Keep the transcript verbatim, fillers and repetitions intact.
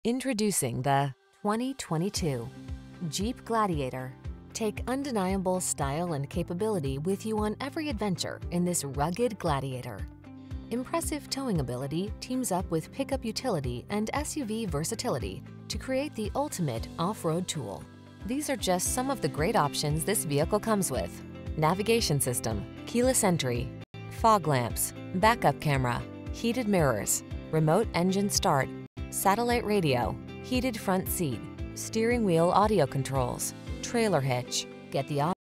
Introducing the twenty twenty-two Jeep Gladiator. Take undeniable style and capability with you on every adventure in this rugged Gladiator. Impressive towing ability teams up with pickup utility and S U V versatility to create the ultimate off-road tool. These are just some of the great options this vehicle comes with: navigation system, keyless entry, fog lamps, backup camera, heated mirrors, remote engine start, satellite radio, heated front seat, steering wheel audio controls, trailer hitch. Get the